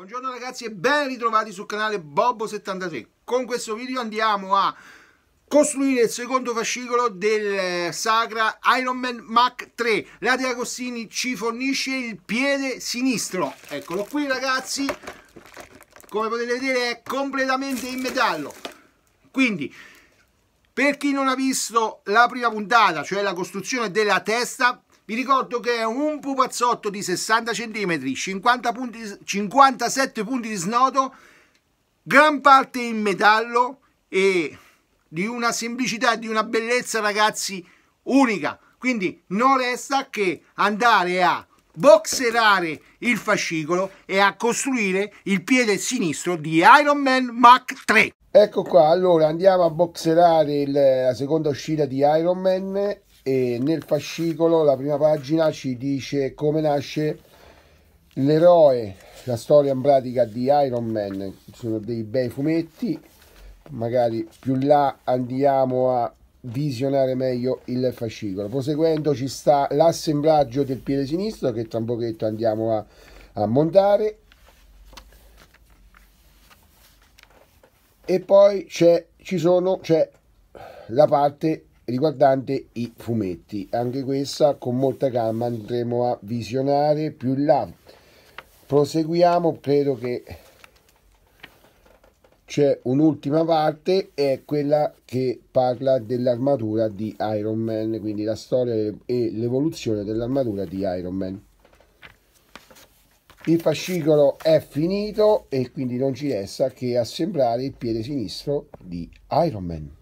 Buongiorno ragazzi e ben ritrovati sul canale Bobbo73. Con questo video andiamo a costruire il secondo fascicolo del Sacra Ironman Mach 3. La De Agostini ci fornisce il piede sinistro. Eccolo qui ragazzi, come potete vedere è completamente in metallo. Quindi per chi non ha visto la prima puntata, cioè la costruzione della testa, vi ricordo che è un pupazzotto di 60 cm, 57 punti di snodo, gran parte in metallo e di una semplicità e di una bellezza ragazzi unica. Quindi non resta che andare a boxerare il fascicolo e a costruire il piede sinistro di Ironman Mach 3. Ecco qua, allora andiamo a boxerare la seconda uscita di Ironman. E nel fascicolo la prima pagina ci dice come nasce l'eroe, la storia in pratica di Ironman. Ci sono dei bei fumetti, magari più là andiamo a visionare meglio il fascicolo. Proseguendo ci sta l'assemblaggio del piede sinistro che tra un pochetto andiamo a montare, e poi c'è la parte riguardante i fumetti. Anche questa con molta calma andremo a visionare più in là. Proseguiamo, credo che c'è un'ultima parte, è quella che parla dell'armatura di Iron Man, quindi la storia e l'evoluzione dell'armatura di Iron Man. Il fascicolo è finito e quindi non ci resta che assemblare il piede sinistro di Iron Man.